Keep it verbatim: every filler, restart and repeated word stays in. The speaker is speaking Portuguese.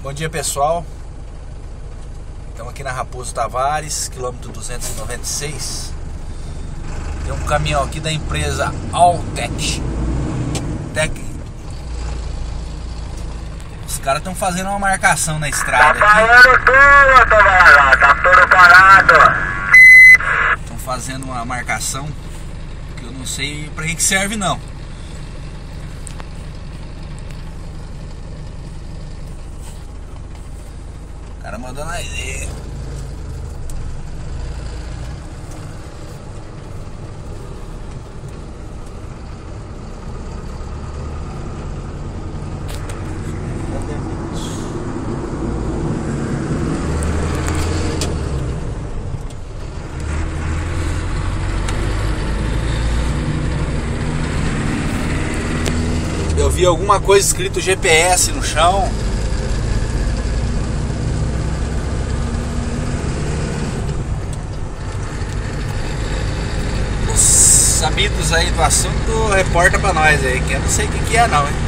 Bom dia, pessoal. Estamos aqui na Raposo Tavares, quilômetro duzentos e noventa e seis. Tem um caminhão aqui da empresa Altec. Tec. Os caras estão fazendo uma marcação na estrada. Tá parando tudo, Tovarão, tá tudo parado. Estão fazendo uma marcação que eu não sei pra que que serve não. O cara mandando a ideia. Eu vi alguma coisa escrito G P S no chão. Os sabidos aí do assunto reporta pra nós aí, que eu não sei o que que é não, hein?